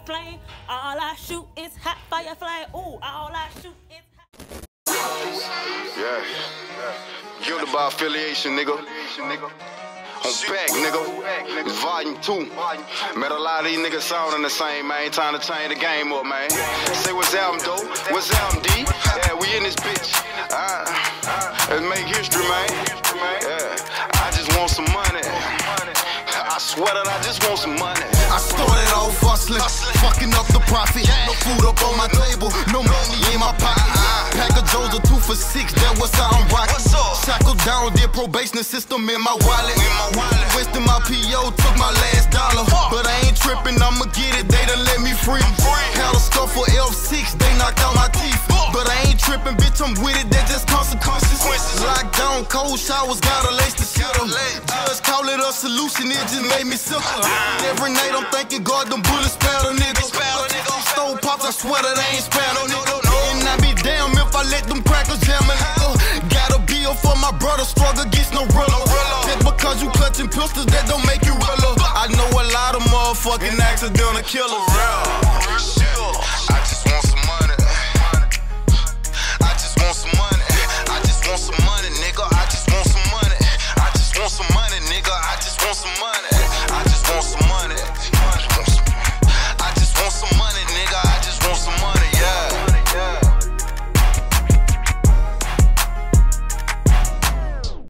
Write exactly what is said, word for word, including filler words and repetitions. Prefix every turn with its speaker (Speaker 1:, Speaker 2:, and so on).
Speaker 1: flame. All I shoot is hot fire flame. Ooh, all I shoot is hot.
Speaker 2: Yeah, yeah. Guilty by affiliation, nigga. I'm back, nigga. It's volume two. Met a lot of these niggas sounding the same, man. Time to change the game up, man. Say what's album, though? What's album, D? Yeah, we in this bitch. Uh, let's make history, man. Yeah, I just want some money. I swear that I just want some money.
Speaker 3: I started off hustling, fucking up the profit. No food up on my table, no money in my pocket. Pack of Joe's a two for six, that was how I'm rocking. Shackled down, did probation system in my wallet. Wasting my P O, took my last dollar. But I ain't tripping, I'ma get it, they done let me free. Had a stuff for F six, they knocked out my teeth. But I ain't tripping, bitch, I'm with it, that just consequences. Lockdown, cold showers, gotta lace the shit up. Just call it a solution, it just made me sicker. Every night I'm thinking, God, them bullets spare the niggas. Stove pops, I swear that I ain't spare no nigga. And I be damn if I let them crackers jam a nigga. Got a bill for my brother, struggle against no rilla. Just because you clutching pistols, that don't make you realer. I know a lot of motherfucking accidental killers.